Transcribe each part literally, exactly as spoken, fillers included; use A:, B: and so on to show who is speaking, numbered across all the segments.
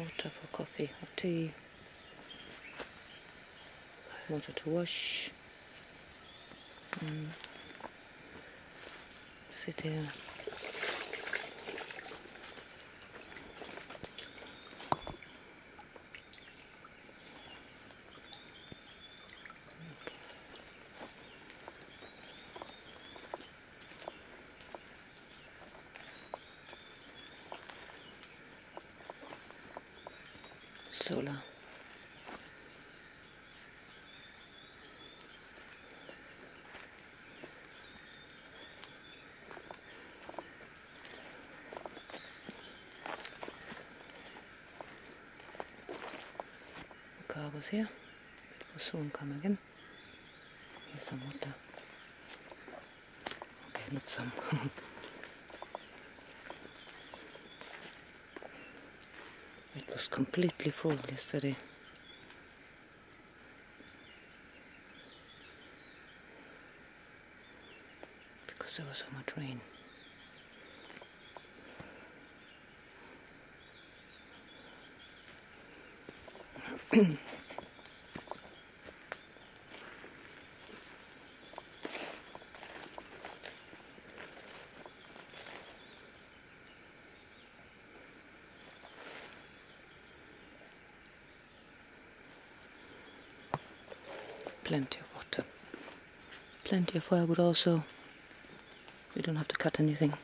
A: water for coffee or tea, water to wash. Mm. Sit here. Solar. The car was here. It will soon come again. Here's some water. Okay, not some. It was completely full yesterday. Because there was so much rain. Plenty of water. Plenty of firewood also. We don't have to cut anything.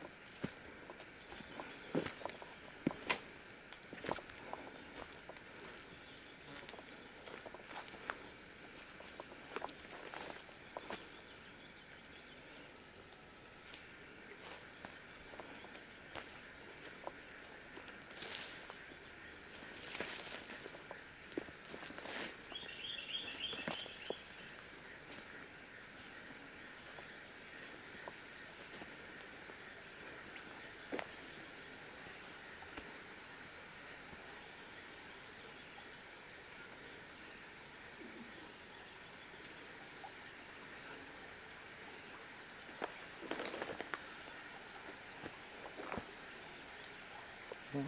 A: What?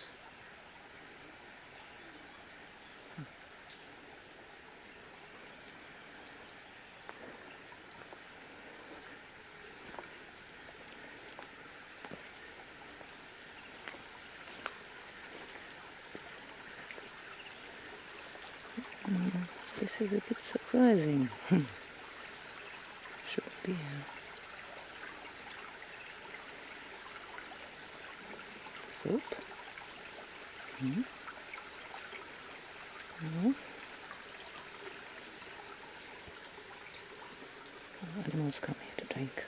A: Mm, this is a bit surprising. Should be here. Oop. Hmm. No. Oh, animals come here to drink.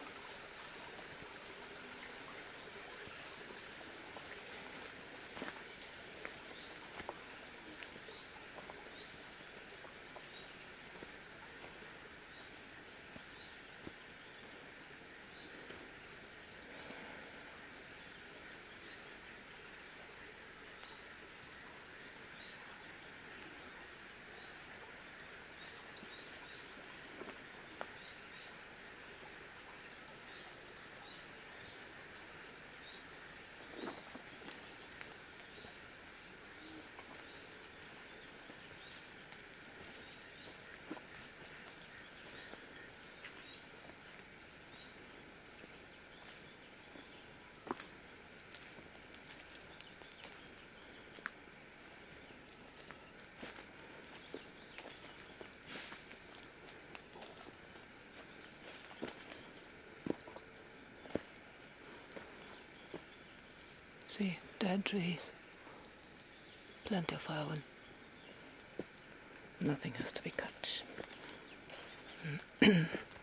A: See, dead trees. Plenty of firewood. Nothing has to be cut.